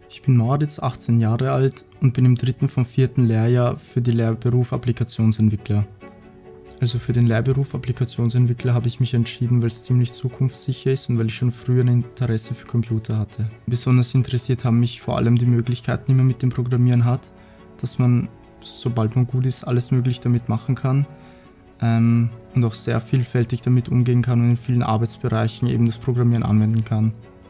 Ich bin Moritz, 18 Jahre alt und bin im 3. vom 4. Lehrjahr für den Lehrberuf Applikationsentwickler. Also für den Lehrberuf Applikationsentwickler habe ich mich entschieden, weil es ziemlich zukunftssicher ist und weil ich schon früher ein Interesse für Computer hatte. Besonders interessiert haben mich vor allem die Möglichkeiten, die man mit dem Programmieren hat, dass man, sobald man gut ist, alles möglich damit machen kann und auch sehr vielfältig damit umgehen kann und in vielen Arbeitsbereichen eben das Programmieren anwenden kann.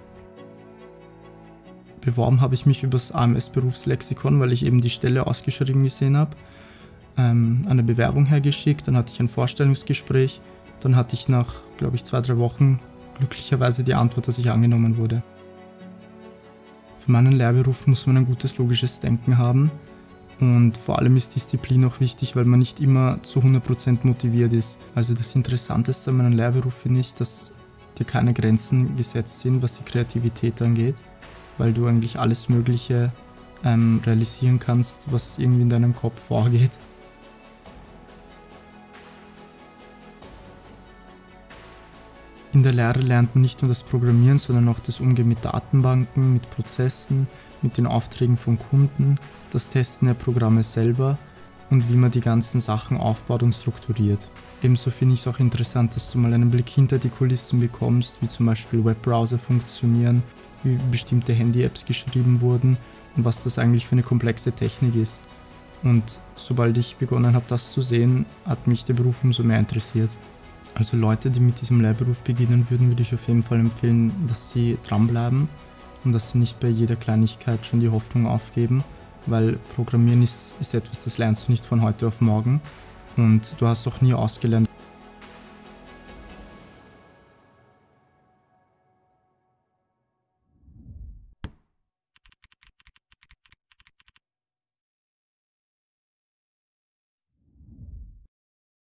Beworben habe ich mich über das AMS-Berufslexikon, weil ich eben die Stelle ausgeschrieben gesehen habe. Eine Bewerbung hergeschickt, dann hatte ich ein Vorstellungsgespräch, dann hatte ich nach, glaube ich, 2-3 Wochen glücklicherweise die Antwort, dass ich angenommen wurde. Für meinen Lehrberuf muss man ein gutes logisches Denken haben und vor allem ist Disziplin auch wichtig, weil man nicht immer zu 100% motiviert ist. Also das Interessanteste an meinem Lehrberuf finde ich, dass dir keine Grenzen gesetzt sind, was die Kreativität angeht, weil du eigentlich alles Mögliche realisieren kannst, was irgendwie in deinem Kopf vorgeht. In der Lehre lernt man nicht nur das Programmieren, sondern auch das Umgehen mit Datenbanken, mit Prozessen, mit den Aufträgen von Kunden, das Testen der Programme selber und wie man die ganzen Sachen aufbaut und strukturiert. Ebenso finde ich es auch interessant, dass du mal einen Blick hinter die Kulissen bekommst, wie zum Beispiel Webbrowser funktionieren, wie bestimmte Handy-Apps geschrieben wurden und was das eigentlich für eine komplexe Technik ist. Und sobald ich begonnen habe, das zu sehen, hat mich der Beruf umso mehr interessiert. Also Leute, die mit diesem Lehrberuf beginnen würden, würde ich auf jeden Fall empfehlen, dass sie dranbleiben und dass sie nicht bei jeder Kleinigkeit schon die Hoffnung aufgeben, weil Programmieren ist etwas, das lernst du nicht von heute auf morgen und du hast auch nie ausgelernt.